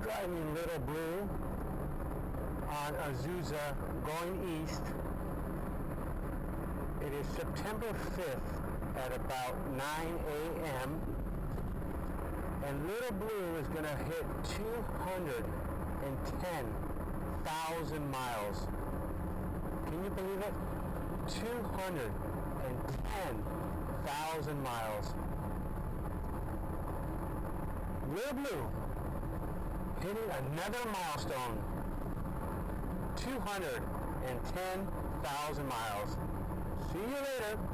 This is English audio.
driving Little Blue on Azusa going east. It is September 5th at about 9 a.m. and Little Blue is going to hit 210,000 miles. Can you believe it? 210,000 miles. Little Blue hitting another milestone. 210,000 miles. See you later.